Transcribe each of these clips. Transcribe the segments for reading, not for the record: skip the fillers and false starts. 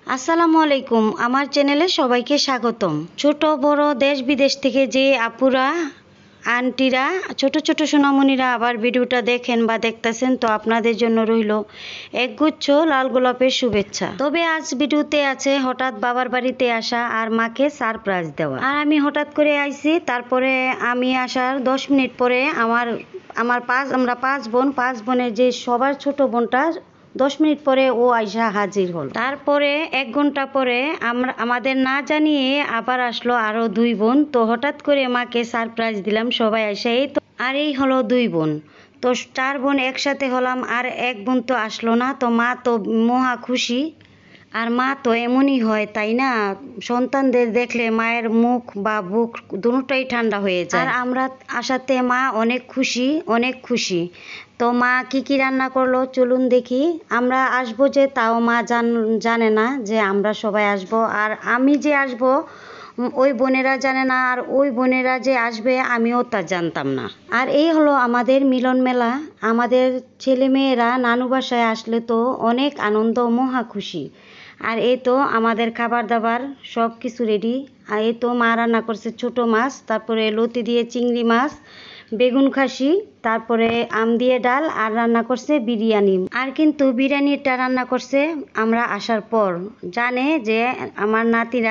আসসালামু আলাইকুম, আমার চ্যানেলে সবাইকে স্বাগতম। ছোট বড় দেশ বিদেশ থেকে যে আপুরা আন্টিরা ছোট ছোট সোনামণিরা আবার ভিডিওটা দেখেন বা দেখতেছেন, তো আপনাদের জন্য রইল একগুচ্ছ লাল গোলাপের শুভেচ্ছা। তবে আজ ভিডিওতে আছে হঠাৎ বাবার বাড়িতে আসা আর মাকে সারপ্রাইজ দেওয়া। আর আমি হঠাৎ করে আইছি, তারপরে আমি আসার 10 মিনিট পরে আমরা 5 বোনের যে সবার ছোট বোনটা 10 মিনিট পরে ও আইসা হাজির হল। তারপরে 1 ঘন্টা পরে আমাদের না জানিয়ে আবার আসলো আরো 2 বোন। তো হঠাৎ করে মাকে সারপ্রাইজ দিলাম সবাই এসে। এই তো আর এই হলো 2 বোন, তো 4 বোন একসাথে হলাম আর 1 বোন তো আসলো না। তো মা তো মহা খুশি, আর মা তো এমনই হয় তাই না, সন্তানদের দেখলে মায়ের মুখ বা বুক দুটোটাই ঠান্ডা হয়ে যায়। আর আমরা আসাতে মা অনেক খুশি। তো মা কি রান্না করলো চলুন দেখি। আমরা আসবো যে তাও মা জানে না যে আমরা সবাই আসবো, আর আমি যে আসবো ওই বোনেরা জানে না, আর ওই বোনেরা যে আসবে আমিও তা জানতাম না। আর এই হলো আমাদের মিলন মেলা। আমাদের ছেলে মেয়েরা নানু বাসায় আসলে তো অনেক আনন্দ, মহা খুশি। আর এই তো আমাদের খাবার দাবার সব কিছু রেডি। আর এই তো মা রান্না করছে ছোট মাছ, তারপরে লতি দিয়ে চিংড়ি মাছ, বেগুন খাসি, তারপরে আম দিয়ে ডাল, আর রান্না করছে বিরিয়ানি। আর কিন্তু বিরিয়ানিটা রান্না করছে আমরা আসার পর। জানে যে আমার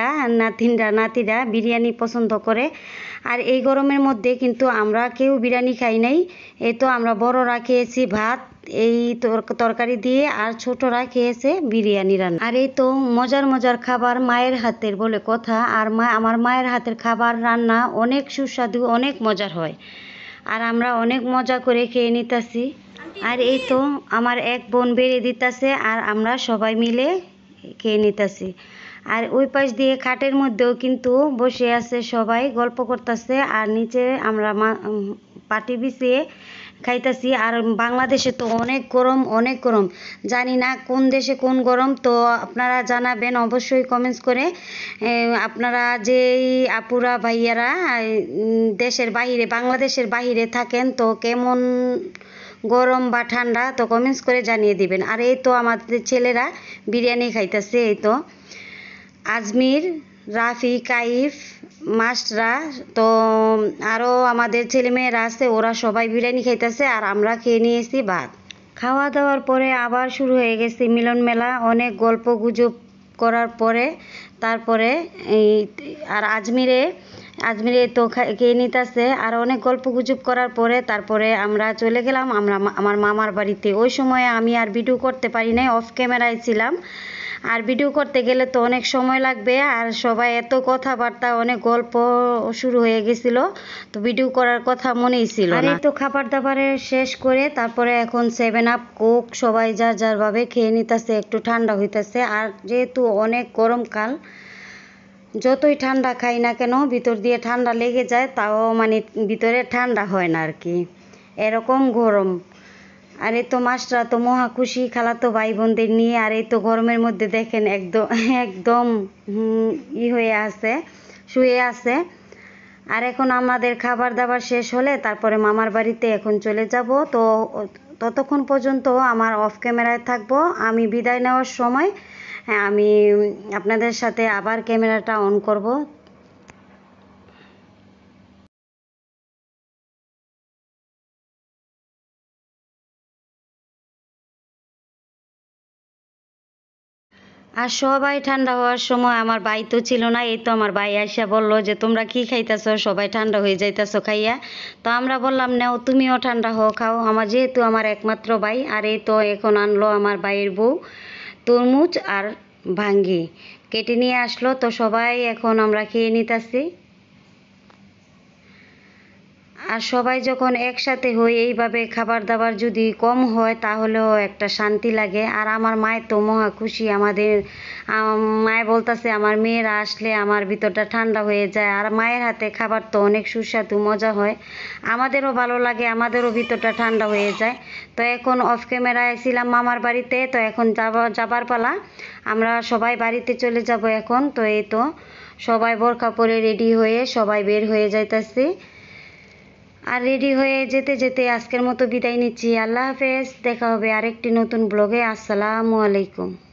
নাতিরা বিরিয়ানি পছন্দ করে। আর এই গরমের মধ্যে কিন্তু আমরা কেউ বিরিয়ানি খাই নাই। এই তো আমরা বড়রা খেয়েছি ভাত এই তরকারি দিয়ে, আর ছোটরা খেয়েছে বিরিয়ানি রান্না। আর এই তো মজার খাবার মায়ের হাতের বলে কথা। আর আমার মায়ের হাতের খাবার রান্না অনেক সুস্বাদু, অনেক মজার হয়। আর আমরা অনেক মজা করে খেয়ে নিতেছি। আর এই তো আমার 1 বোন বেড়ে দিতেছে আর আমরা সবাই মিলে খেয়ে নিতেছি। আর ওই পাশ দিয়ে খাটের মধ্যেও কিন্তু বসে আছে সবাই, গল্প করতেছে। আর নিচে আমরা পাটি বিছিয়ে খাইতেছি। আর বাংলাদেশে তো অনেক গরম, জানি না কোন দেশে কোন গরম। তো আপনারা জানাবেন অবশ্যই কমেন্টস করে। আপনারা যেই আপুরা ভাইয়ারা দেশের বাহিরে, বাংলাদেশের বাহিরে থাকেন, তো কেমন গরম বা ঠান্ডা তো কমেন্টস করে জানিয়ে দিবেন। আর এই তো আমাদের ছেলেরা বিরিয়ানি খাইতেছে। এই তো আজমির, রাফি, কাইফ, মাস্টরা, তো আরও আমাদের ছেলেমেয়েরা আছে, ওরা সবাই বিরিয়ানি খাইতেছে আর আমরা খেয়ে নিয়েছি ভাত। খাওয়া দাওয়ার পরে আবার শুরু হয়ে গেছে মিলন মেলা। অনেক গল্প গুজব করার পরে তারপরে আর আজমিরে তো খেয়ে নিতেছে। আর অনেক গল্প গুজব করার পরে তারপরে আমরা চলে গেলাম আমার মামার বাড়িতে। ওই সময় আমি আর ভিডিও করতে পারি নাই, অফ ক্যামেরায় ছিলাম। আর ভিডিও করতে গেলে তো অনেক সময় লাগবে, আর সবাই এত কথাবার্তা, অনেক গল্প শুরু হয়ে গেছিল, তো ভিডিও করার কথা মনেই ছিল না। আর এই তো খাবার দাবারের শেষ করে তারপরে এখন 7 আপ কোক সবাই যার ভাবে খেয়ে নিতেছে, একটু ঠান্ডা হইতেছে। আর যেহেতু অনেক গরমকাল, যতই ঠান্ডা খাই না কেন ভিতর দিয়ে ঠান্ডা লেগে যায়, তাও মানে ভিতরে ঠান্ডা হয় না আর কি, এরকম গরম। আর এই তো মাস্টাররা তো মহা খুশি খালাতো ভাই বোনদের নিয়ে। আর এই তো গরমের মধ্যে দেখেন একদম হয়ে আছে, শুয়ে আছে। আর এখন আমাদের খাবার দাবার শেষ হলে তারপরে মামার বাড়িতে এখন চলে যাব। তো ততক্ষণ পর্যন্ত আমার অফ ক্যামেরায় থাকবো। আমি বিদায় নেওয়ার সময় আমি আপনাদের সাথে আবার ক্যামেরাটা অন করব। আর সবাই ঠান্ডা হওয়ার সময় আমার ভাই তো ছিল না। এই তো আমার ভাই আইসা বলল যে তোমরা কি খাইতেছো, সবাই ঠান্ডা হয়ে যাইতেছো খাইয়া। তো আমরা বললাম নাও তুমিও ঠান্ডা হও, খাও। যেহেতু আমার একমাত্র ভাই। আর এই তো এখন আনলো আমার ভাইয়ের বউ তরমুজ আর ভাঙ্গি কেটে নিয়ে আসলো, তো সবাই এখন আমরা খেয়ে নিতেছি। আর সবাই যখন একসাথে হই এইভাবে খাবার দাবার যদি কম হয় তাহলেও একটা শান্তি লাগে। আর আমার মায়ের তো মহা খুশি। মায়ে বলতেছে আমার মেয়েরা আসলে আমার ভিতরটা ঠান্ডা হয়ে যায়। আর মায়ের হাতে খাবার তো অনেক সুস্বাদু, মজা হয়, আমাদেরও ভালো লাগে, আমাদেরও ভিতরটা ঠান্ডা হয়ে যায়। তো এখন অফ ক্যামেরায় ছিলাম মামার বাড়িতে, তো এখন যাবার পালা, আমরা সবাই বাড়িতে চলে যাব এখন। তো এই তো সবাই বোরকা পরে রেডি হয়ে সবাই বের হয়ে যাইতেছি। আর রেডি হয়ে যেতে যেতে আজকের মতো বিদায় নিচ্ছি। আল্লাহ হাফেজ, দেখা হবে আরেকটি নতুন ব্লগে। আসসালামু আলাইকুম।